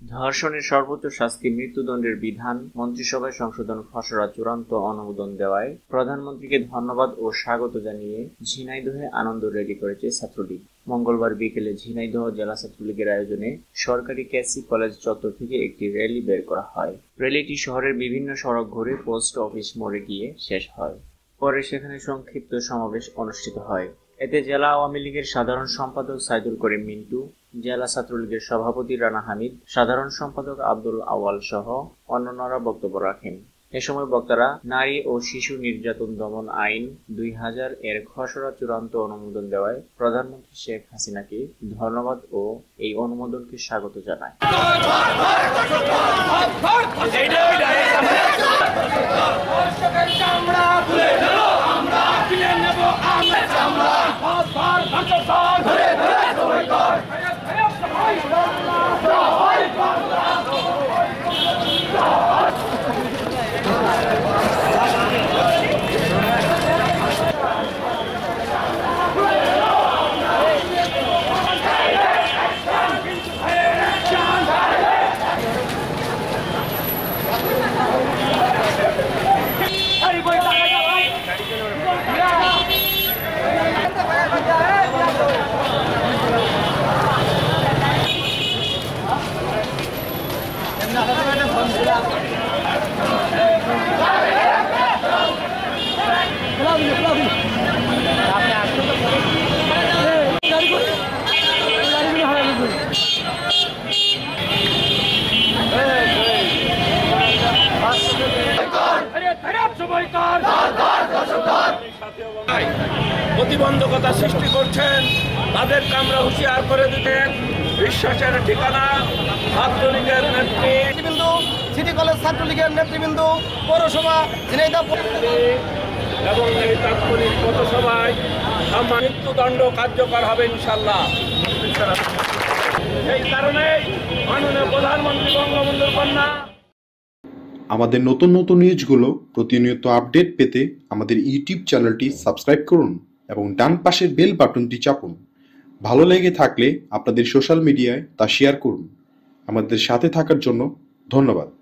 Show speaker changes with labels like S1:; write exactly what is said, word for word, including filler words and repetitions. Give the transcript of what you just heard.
S1: ধর্ষণের সর্বোচ্চ শাস্তি মৃত্যুদণ্ডের বিধান মন্ত্রিসভায় সংশোধন খসড়া চূড়ান্ত অনুমোদন দেওয়ায় প্রধানমন্ত্রীকে ধন্যবাদ ও স্বাগত জানিয়ে ঝিনাইদহে আনন্দ র্যালি করেছে ছাত্রলীগ। মঙ্গলবার বিকেলে ঝিনাইদহ জেলা ছাত্রলীগের আয়োজনে সরকারি কেসি কলেজ চত্বর থেকে একটি র্যালি বের করা হয়। র্যালিটি শহরের বিভিন্ন সড়ক ঘুরে পোস্ট অফিস মোড়ে গিয়ে শেষ হয়। পরে সেখানে সংক্ষিপ্ত সমাবেশ অনুষ্ঠিত হয়। এতে জেলা আওয়ামী লীগের সাধারণ সম্পাদক সাইদুল করিম মিন্টু, জেলা ছাত্রলীগের সভাপতি রানা হামিদ, সাধারণ সম্পাদক আব্দুল আওয়াল সহ অন্যান্যরা বক্তব্য রাখেন। এ সময় বক্তারা নারী ও শিশু নির্যাতন দমন আইন দুই হাজার এর খসড়া চূড়ান্ত অনুমোদন দেওয়ায় প্রধানমন্ত্রী শেখ হাসিনাকে ধন্যবাদ ও এই অনুমোদনকে স্বাগত জানায়।
S2: প্রতিবন্ধকতা সৃষ্টি করছেন তাদেরকে আমরা হুঁশিয়ার করে দিতে বিশ্বাসের ঠিকানা ছাত্রলীগের নেতৃবৃন্দ, সিটি কলেজ ছাত্রলীগের নেতৃবৃন্দ, পৌরসভা ঝিনাইদহ এবং এই তাৎক্ষণিক পথসভায় মৃত্যুদণ্ড কার্যকর হবে ইনশাল্লাহ। এই কারণেই মাননীয় প্রধানমন্ত্রী বঙ্গবন্ধুর কন্যা।
S3: আমাদের নতুন নতুন নিউজগুলো প্রতিনিয়ত আপডেট পেতে আমাদের ইউটিউব চ্যানেলটি সাবস্ক্রাইব করুন এবং ডান পাশের বেল বাটনটি চাপুন। ভালো লেগে থাকলে আপনাদের সোশ্যাল মিডিয়ায় তা শেয়ার করুন। আমাদের সাথে থাকার জন্য ধন্যবাদ।